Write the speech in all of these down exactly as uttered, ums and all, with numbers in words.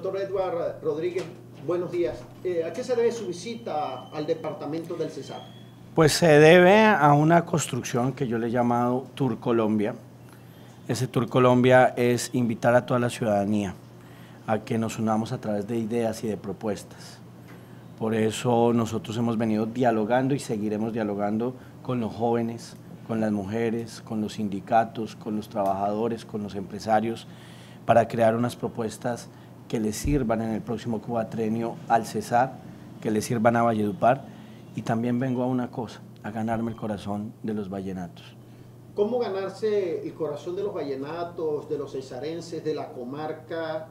Doctor Edward Rodríguez, buenos días. Eh, ¿A qué se debe su visita al departamento del Cesar? Pues se debe a una construcción que yo le he llamado Tour Colombia. Ese Tour Colombia es invitar a toda la ciudadanía a que nos unamos a través de ideas y de propuestas. Por eso nosotros hemos venido dialogando y seguiremos dialogando con los jóvenes, con las mujeres, con los sindicatos, con los trabajadores, con los empresarios, para crear unas propuestas que le sirvan en el próximo cuatrenio al Cesar, que le sirvan a Valledupar, y también vengo a una cosa, a ganarme el corazón de los vallenatos. ¿Cómo ganarse el corazón de los vallenatos, de los cesarenses, de la comarca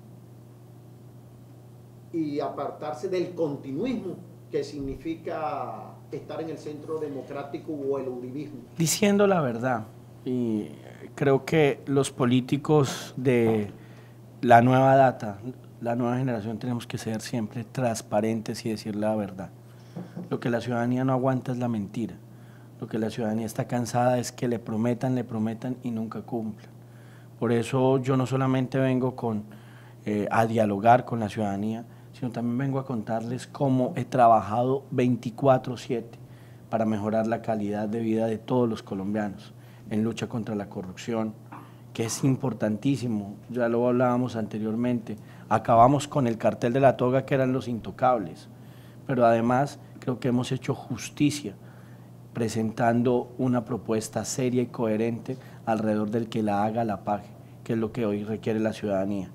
y apartarse del continuismo que significa estar en el centro democrático o el uribismo? Diciendo la verdad, y creo que los políticos de la nueva data, la nueva generación, tenemos que ser siempre transparentes y decir la verdad. Lo que la ciudadanía no aguanta es la mentira. Lo que la ciudadanía está cansada es que le prometan, le prometan y nunca cumplan. Por eso yo no solamente vengo con, eh, a dialogar con la ciudadanía, sino también vengo a contarles cómo he trabajado veinticuatro siete para mejorar la calidad de vida de todos los colombianos, en lucha contra la corrupción, que es importantísimo, ya lo hablábamos anteriormente. Acabamos con el cartel de la toga, que eran los intocables, pero además creo que hemos hecho justicia presentando una propuesta seria y coherente alrededor del que la haga, la pague, que es lo que hoy requiere la ciudadanía.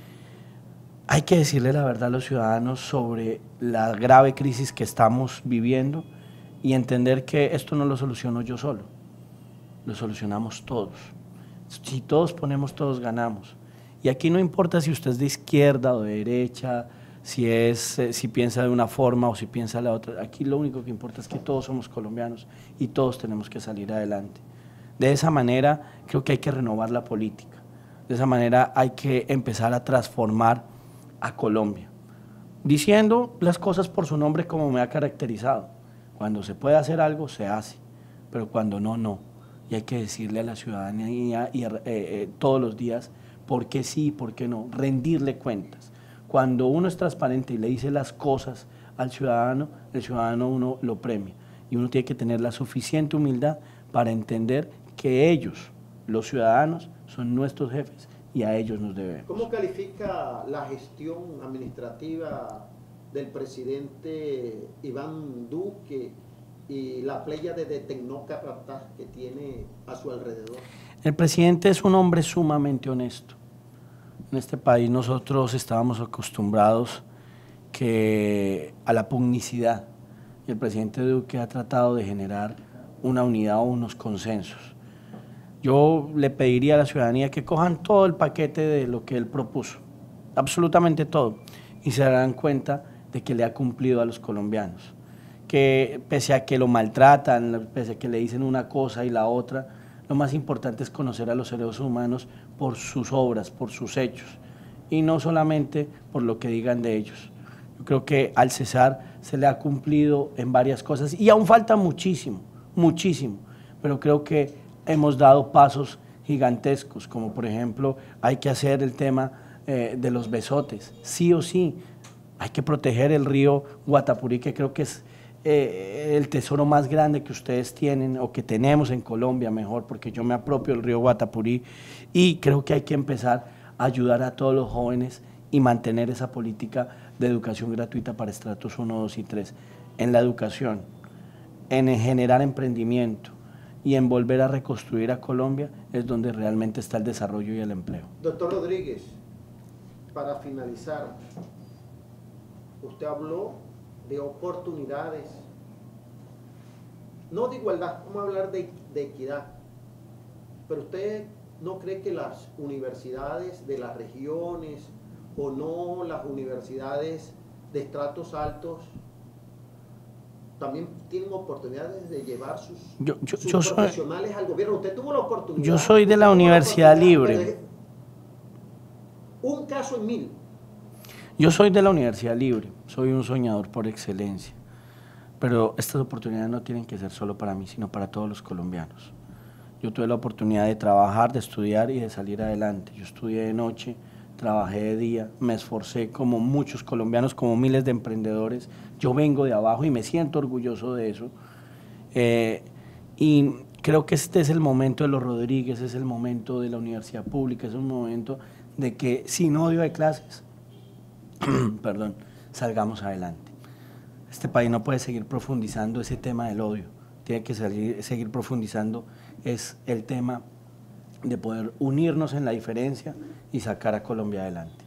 Hay que decirle la verdad a los ciudadanos sobre la grave crisis que estamos viviendo y entender que esto no lo soluciono yo solo, lo solucionamos todos. Si todos ponemos, todos ganamos. Y aquí no importa si usted es de izquierda o de derecha, si, es, eh, si piensa de una forma o si piensa de la otra. Aquí lo único que importa es que todos somos colombianos y todos tenemos que salir adelante. De esa manera creo que hay que renovar la política. De esa manera hay que empezar a transformar a Colombia, diciendo las cosas por su nombre como me ha caracterizado. Cuando se puede hacer algo, se hace, pero cuando no, no. Y hay que decirle a la ciudadanía y, eh, eh, todos los días por qué sí y por qué no, rendirle cuentas. Cuando uno es transparente y le dice las cosas al ciudadano, el ciudadano uno lo premia. Y uno tiene que tener la suficiente humildad para entender que ellos, los ciudadanos, son nuestros jefes y a ellos nos debemos. ¿Cómo califica la gestión administrativa del presidente Iván Duque y la pléyade de tecnócratas que tiene a su alrededor? El presidente es un hombre sumamente honesto. En este país nosotros estábamos acostumbrados que a la pugnicidad, y el presidente Duque ha tratado de generar una unidad o unos consensos. Yo le pediría a la ciudadanía que cojan todo el paquete de lo que él propuso, absolutamente todo, y se darán cuenta de que le ha cumplido a los colombianos, que pese a que lo maltratan, pese a que le dicen una cosa y la otra, lo más importante es conocer a los seres humanos por sus obras, por sus hechos, y no solamente por lo que digan de ellos. Yo creo que al Cesar se le ha cumplido en varias cosas, y aún falta muchísimo, muchísimo, pero creo que hemos dado pasos gigantescos, como por ejemplo hay que hacer el tema eh, de los besotes, sí o sí, hay que proteger el río Guatapurí, que creo que es eh, el tesoro más grande que ustedes tienen o que tenemos en Colombia, mejor, porque yo me apropio del río Guatapurí, y creo que hay que empezar a ayudar a todos los jóvenes y mantener esa política de educación gratuita para estratos uno, dos y tres, en la educación, en generar emprendimiento, y en volver a reconstruir a Colombia es donde realmente está el desarrollo y el empleo. Doctor Rodríguez, para finalizar, usted habló de oportunidades, no de igualdad, vamos a hablar de, de equidad, pero usted no cree que las universidades de las regiones o no las universidades de estratos altos también tienen oportunidades de llevar sus, yo, yo, sus yo profesionales soy, al gobierno? Usted tuvo la oportunidad. Yo soy de la Universidad Libre. De, un caso en mil. Yo soy de la Universidad Libre, soy un soñador por excelencia, pero estas oportunidades no tienen que ser solo para mí, sino para todos los colombianos. Yo tuve la oportunidad de trabajar, de estudiar y de salir adelante. Yo estudié de noche, trabajé de día, me esforcé como muchos colombianos, como miles de emprendedores. Yo vengo de abajo y me siento orgulloso de eso. Eh, y creo que este es el momento de los Rodríguez, es el momento de la universidad pública, es un momento de que sin odio de clases, perdón, salgamos adelante. Este país no puede seguir profundizando ese tema del odio, tiene que salir, seguir profundizando es el tema de poder unirnos en la diferencia y sacar a Colombia adelante.